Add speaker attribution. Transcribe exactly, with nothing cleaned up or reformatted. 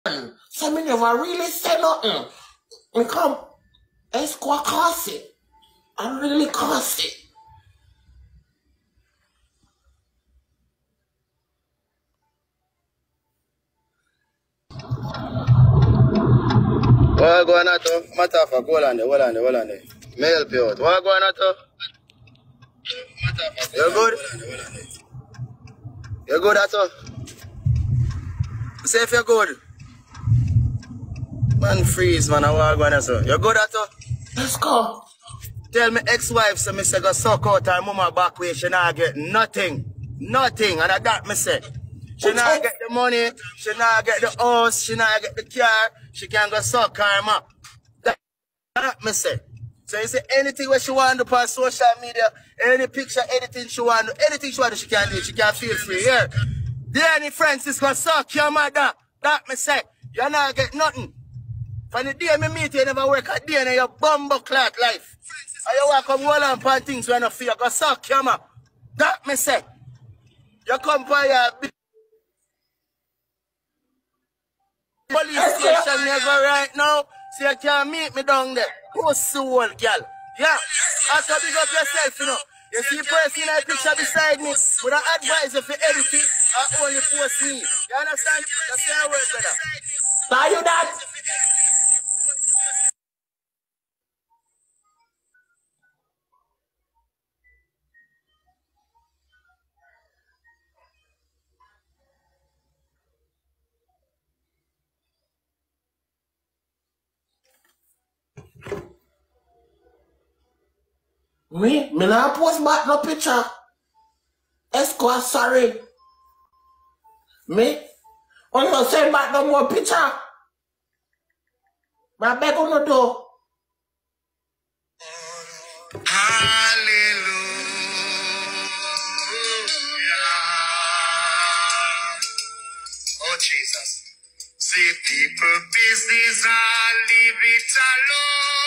Speaker 1: So me never really say nothing. Me come, escort cause it. I really cause it.
Speaker 2: What go on to? Matter of fact, hold on there, hold on there, hold on there. Me help you out. What go on to? You good? You good at all? Say if you're good. Man freeze, man, I walk on so. You good at all?
Speaker 1: Let's go.
Speaker 2: Tell me ex-wife, so me say go suck out her mama back way, she not get nothing. Nothing, and I got me say. She not get the money, she not get the house, she not get the car, she can go suck her mom. That, that me say. So you say anything where she want to do on social media, any picture, anything she want to do, anything she want to do, she can do, she can feel free. Here. Danny Francis go suck your mother. That me say. You not get nothing. From the day me meet you, you never work a day in your bumbo clock life. And you walk come hold on upon things when you feel go suck your mother. That me say. You come for your big police station you go right now, so you can meet me down there. Post soul, girl. Yeah. After big up yourself, you know. You see person in that picture beside me, would I advise you for edit it or only post me? You understand? That's your word, brother.
Speaker 1: Are you that? Me? Me not post back no picture. Escort, sorry. Me? Only you send back no more picture. But I beg on the door.
Speaker 3: Hallelujah. Oh, Jesus. See people business, I leave it alone.